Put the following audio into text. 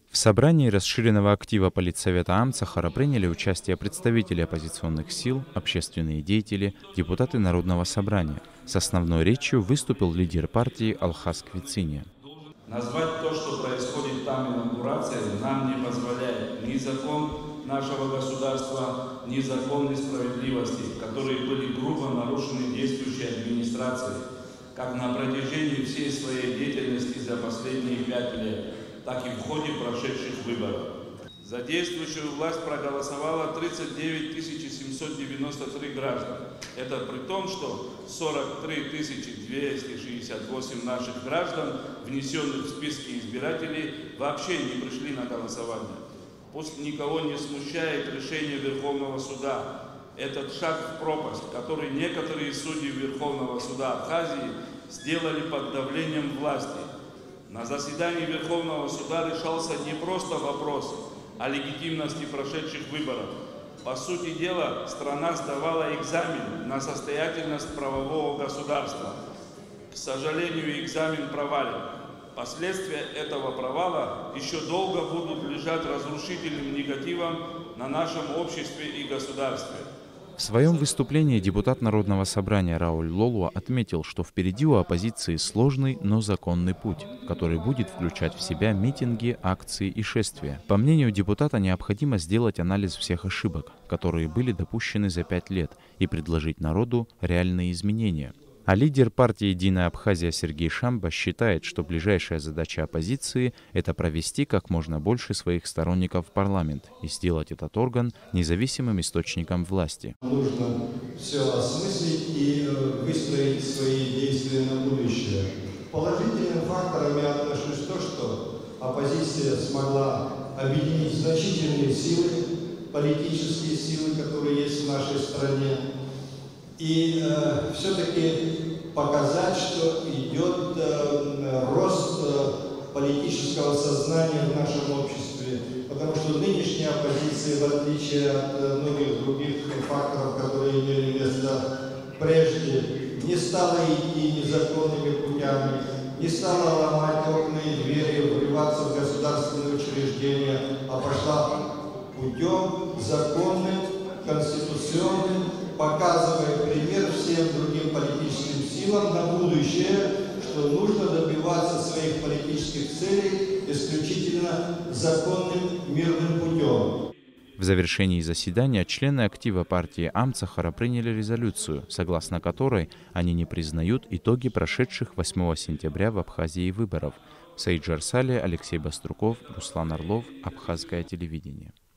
В собрании расширенного актива Политсовета Амцахара приняли участие представители оппозиционных сил, общественные деятели, депутаты Народного собрания. С основной речью выступил лидер партии Алхаз Квициния. Назвать то, что происходит там инаугурацией, нам не позволяет ни закон нашего государства, ни закон справедливости, которые были грубо нарушены действующей администрацией, как на протяжении всей своей деятельности за последние 5 лет, так и в ходе прошедших выборов. За действующую власть проголосовало 39 793 граждан. Это при том, что 43 268 наших граждан, внесенных в списки избирателей, вообще не пришли на голосование. Пусть никого не смущает решение Верховного суда. Этот шаг в пропасть, который некоторые судьи Верховного суда Абхазии сделали под давлением власти. На заседании Верховного суда решался не просто вопрос о легитимности прошедших выборов. По сути дела, страна сдавала экзамен на состоятельность правового государства. К сожалению, экзамен провален. Последствия этого провала еще долго будут лежать разрушительным негативом на нашем обществе и государстве. В своем выступлении депутат Народного собрания Рауль Лолуа отметил, что впереди у оппозиции сложный, но законный путь, который будет включать в себя митинги, акции и шествия. По мнению депутата, необходимо сделать анализ всех ошибок, которые были допущены за 5 лет, и предложить народу реальные изменения. А лидер партии «Единая Абхазия» Сергей Шамба считает, что ближайшая задача оппозиции – это провести как можно больше своих сторонников в парламент и сделать этот орган независимым источником власти. Нужно все осмыслить и выстроить свои действия на будущее. Положительным фактором я отношусь то, что оппозиция смогла объединить значительные силы, политические силы, которые есть в нашей стране, и все-таки показать, что идет рост политического сознания в нашем обществе. Потому что нынешняя оппозиция, в отличие от многих других факторов, которые имели место прежде, не стала идти незаконными путями, не стала ломать окна и двери, врываться в государственные учреждения, а пошла путем законным, конституционным, показывая пример всем другим политическим силам на будущее, что нужно добиваться своих политических целей исключительно законным мирным путем. В завершении заседания члены актива партии Амцахара приняли резолюцию, согласно которой они не признают итоги прошедших 8 сентября в Абхазии выборов. Саид Жарсали, Алексей Баструков, Руслан Орлов, Абхазское телевидение.